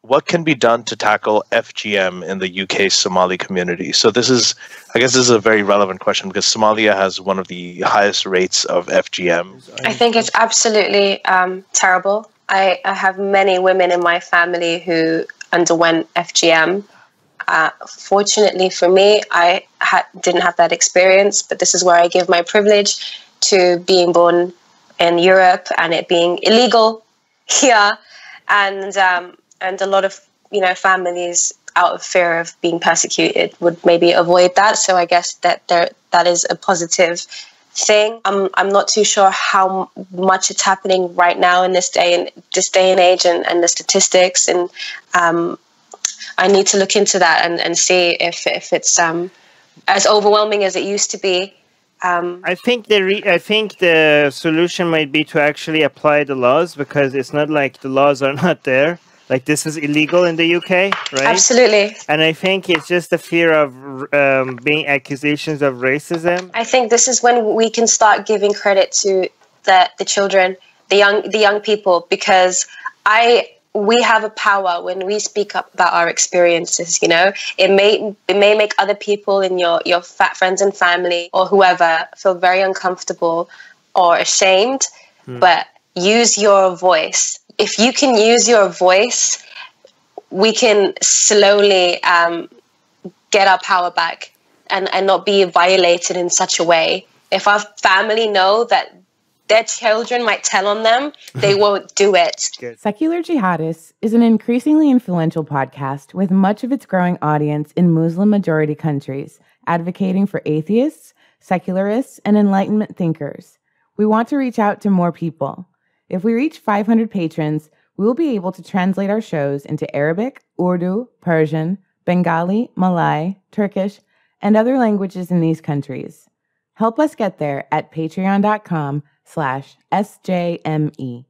what can be done to tackle FGM in the UK Somali community? So I guess this is a very relevant question because Somalia has one of the highest rates of FGM. I think it's absolutely terrible. I have many women in my family who underwent FGM. Fortunately for me, I didn't have that experience, but this is where I give my privilege to being born in Europe and it being illegal here, and a lot of families, out of fear of being persecuted, would maybe avoid that. So I guess that is a positive thing. I'm not too sure how much it's happening right now in this day and age, and the statistics, and I need to look into that and see if it's as overwhelming as it used to be. I think the solution might be to actually apply the laws, because it's not like the laws are not there. Like, this is illegal in the UK, right? Absolutely. And I think it's just the fear of being accusations of racism. I think this is when we can start giving credit to the children, the young people, because we have a power when we speak up about our experiences. It may make other people in your friends and family or whoever feel very uncomfortable or ashamed, but use your voice. If you can use your voice, we can slowly get our power back and not be violated in such a way. If our family know that their children might tell on them, they won't do it. Secular Jihadists is an increasingly influential podcast with much of its growing audience in Muslim-majority countries, advocating for atheists, secularists, and Enlightenment thinkers. We want to reach out to more people. If we reach 500 patrons, we will be able to translate our shows into Arabic, Urdu, Persian, Bengali, Malay, Turkish, and other languages in these countries. Help us get there at patreon.com/SJME.